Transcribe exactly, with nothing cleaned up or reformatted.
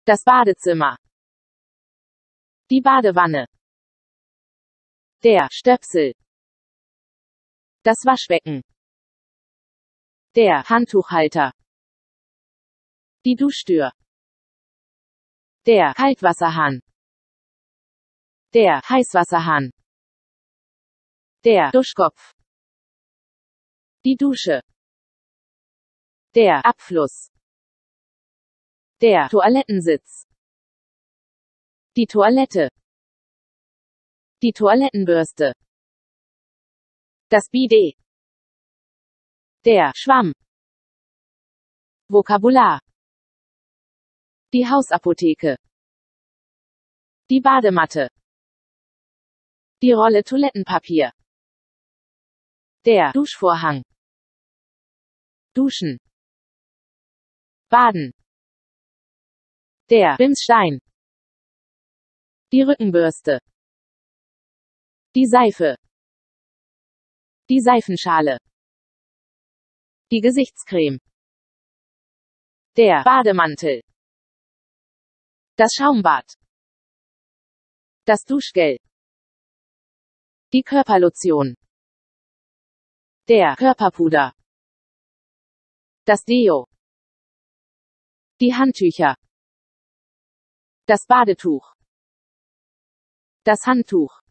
Das Badezimmer. Die Badewanne. Der Stöpsel. Das Waschbecken. Der Handtuchhalter. Die Duschtür. Der Kaltwasserhahn. Der Heißwasserhahn. Der Duschkopf. Die Dusche. Der Abfluss. Der Toilettensitz. Die Toilette. Die Toilettenbürste. Das Bidet. Der Schwamm. Vokabular. Die Hausapotheke. Die Badematte. Die Rolle Toilettenpapier. Der Duschvorhang. Duschen. Baden. Der Bimsstein. Die Rückenbürste. Die Seife. Die Seifenschale. Die Gesichtscreme. Der Bademantel. Das Schaumbad. Das Duschgel. Die Körperlotion. Der Körperpuder. Das Deo. Die Handtücher. Das Badetuch. Das Handtuch.